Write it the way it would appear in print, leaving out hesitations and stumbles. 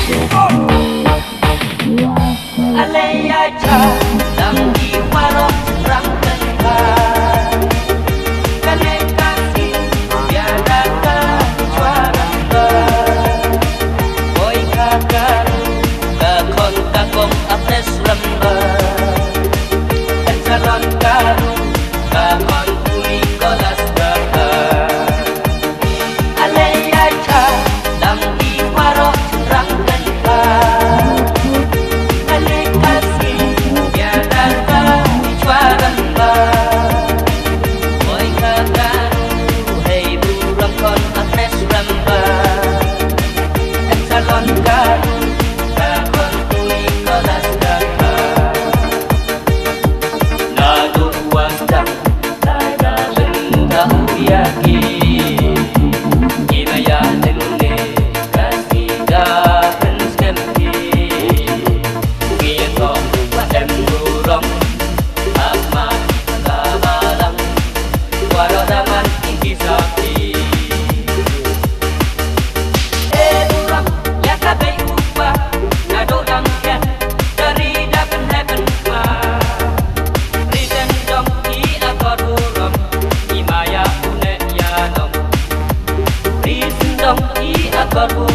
Aleyaja dang di warok rang kentar kane kasih biada ka jualan bar boy kakar ka kon kakong apes lembar calon karu ka kon kuli kolas bakar Aleyaja dang di warok rang kentar Baru